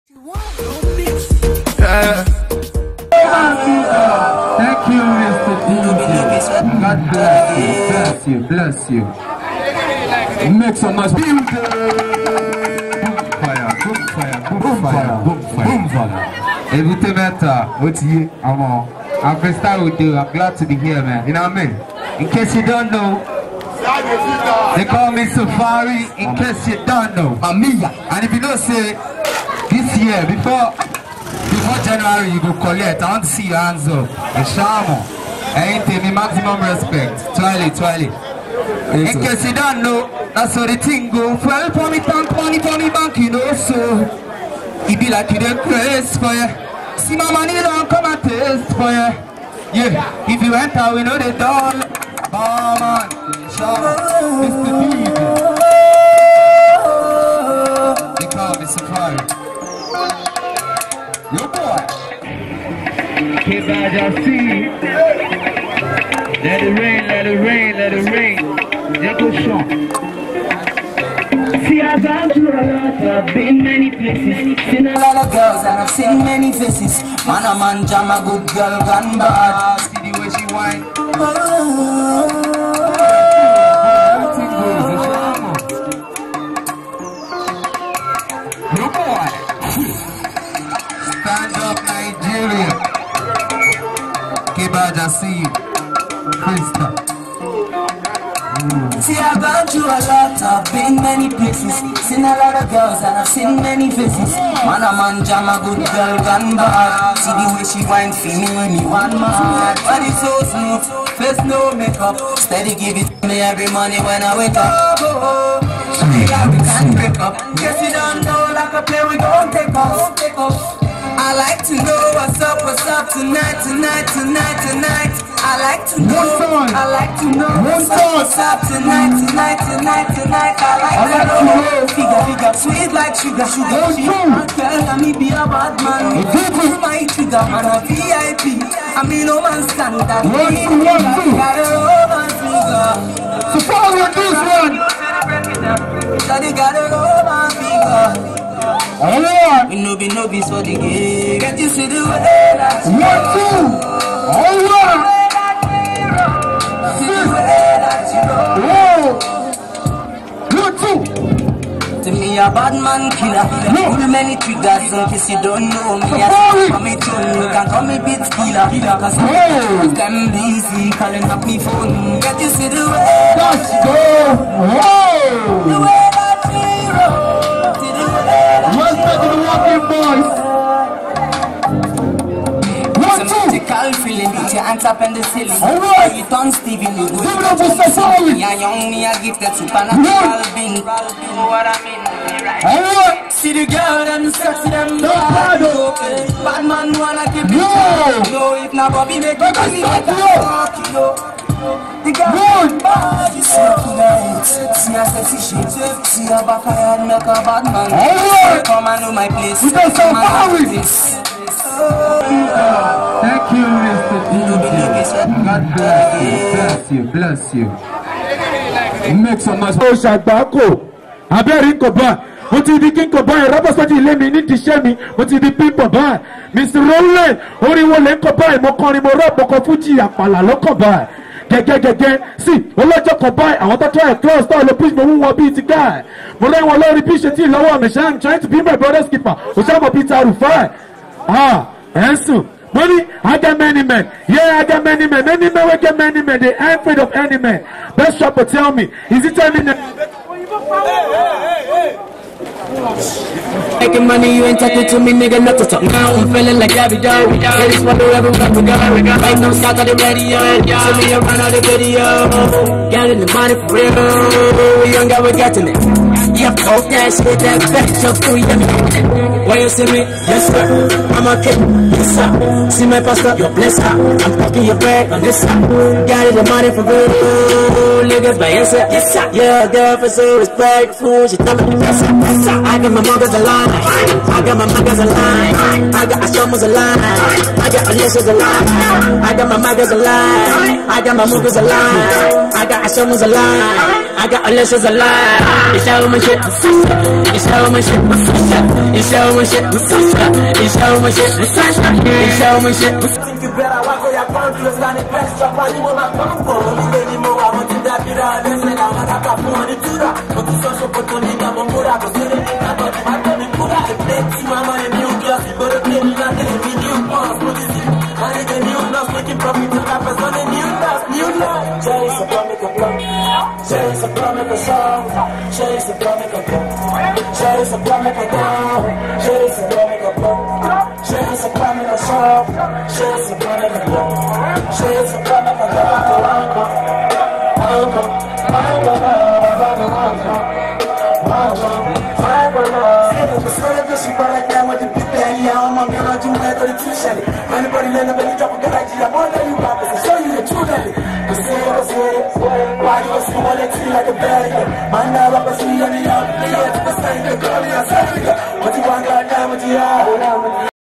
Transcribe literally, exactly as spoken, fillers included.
Yeah. Thank you, Mister D J. God bless you, bless you, bless you. Make so much beauty. Boom fire, boom fire, boom fire, boom fire, boom fire. Everything better. What's you? I'm on. I'm freestyle with you. I'm glad to be here, man. You know what I mean? In case you don't know, they call me Safari. In case you don't know, Amiya. And if you don't say this year before. Before January, you go collect. I want to see your hands up. A shaman. Anything, me maximum respect. Twilight, twilight. In case you don't know, that's how the thing go. Well, for me, tank money for me bank, you know, so it be like you don't craze for you. See my money don't come and taste for you. Yeah, if you enter, we know the door. Oh man, shaman. Mister D J. They call me Safari. Yo boy, Cause I just see. Let it rain, let it rain, let it rain. Jacko Sean. See, I've gone through a lot, I've been many places. Seen a lot of girls and I've seen many faces. Man a man jam a good girl gone bad. see the way she whine. Yo boy. Stand up Nigeria. Kibaja, see you. Krista. See, I've gone through a lot, I've been many places. Seen a lot of girls and I've seen many faces. Man a man jam a good girl gone bad. See the way she whine for me, me one man. Body so smooth, face no makeup. Steady give it to me every morning when I wake up. Oh, yeah, we can't break up. Guess you don't know, like a play we gon' take off. I like to know what's up, what's up tonight, tonight, tonight, tonight. I like to know, I like to know what's up, what's up tonight, tonight, tonight, tonight. I like to know, figure, figure, sweet like sugar, sugar. Girl, let me be a bad man. Who's my trigger, man, a V I P. I mean, no man stand that. One, two, one, two. Got a Roman figure. So follow this one. Daddy got a Roman figure. Alright. We no be no be for the game. Can't you see the way that you One, two. Alright. One, two. To me a bad man killer. Pull many triggers in case you don't know me. I call me tune, you can call me beat killer. Cause Oh. them busy calling up me phone. Can't you see the way that Let's you go. The Whoa. way that we roll. See the way that Respect to the walking boys. One, two. mystical feeling, put your hands up in the ceiling. Alright. You turn Stevie, you go. Give it up for Safari. Me a young, me a gifted supernatural being. Know what I mean? Alright. See the girl, them sexy, them Don't bad bad. Bad man wanna keep it. No. No, if not Bobby, make Make us me stop, make a yo. talk, yo. The girl, Good. bad, you see her tonight. See her sexy shape. See her back and make a bad man. Alright. Come and know my place. We don't Come and know Safari. my place. Thank you, Mister D J. God bless you, bless you, bless you. Make so much. ó ṣàgbákò abẹ́rẹ́ nǹkan bá mo ti di kíkọ̀ báyìí rọ́bà sọ́jú ilé mi nídìí iṣẹ́ mi mo ti di pípọ̀ báyìí mister Rowland orin wo lè ń kọ báyìí mo kọrin mo rọ́ mo kọ fújì àpàlà lọ́kàn báyìí gẹ́gẹ́gẹ́gẹ́ sí olójó kan báyìí àwọn tó tọ́ ẹ̀ close tó lọ pitch mo mú wọn bíi ti guy mo rẹ́ wọn lórí pitch tí ìlọ́wọ́ mi ṣe I'm trying to be my brother's keeper Osama Peter Rufai ah ẹ̀ ń sùn. Money, I got many men. Yeah, I got many men. Many men will get many men. They ain't afraid of any man. Best shopper, tell me, is it telling them? Making money, you ain't talking to me, nigga, not to talk now. I'm feeling like every day. That is what wherever we go. Ain't no start on the radio. See me around on the video. Getting the money for real. We young guy, we getting it. Yeah, post that shit, that bitch, so free. When you see me, yes sir, I'm a kid, yes sir. See my pastor, your blessed. I'm talking your bread on this side. Got the money for real. Niggas by yes sir, yes sir. Yeah, girl for so respectful. She tell me yes sir, yes sir. I got my mother's alive. I got my mother's alive. I got a summer's alive. I got Alicia's alive. I got my mother's alive. I got my mother's alive. I got a summer's alive. I got Alicia's alive. You show my shit. You show my shit. You show my shit. what's up, it's show me shit, it's show me shit. Think you better walk on your controls and the best drop on you on my combo. Only more I want to that be the lesson. I want to have money to that. But the social opportunity I'm on board. I go see the thing I got my money put out the plate. See my money new girls, but the plate is not the new boss. What is it? I need a new loss, making profit to that person. A new loss, new loss. Chase a plum, make a plum. Chase a plum, make a song. Chase a plum, make a plum. Chase a plum, make a down. Chase a plum, make a plum. Chase a plum, make a song. Chase a plum, make a plum. Chase a plum, make a anybody let them drop a good idea. I want to you pop it, show you the truth of it. The same, the same. Why you see one that see like a bad man? Now I'm a see on the out. The same, the girl, the same. What you want, God, what you have?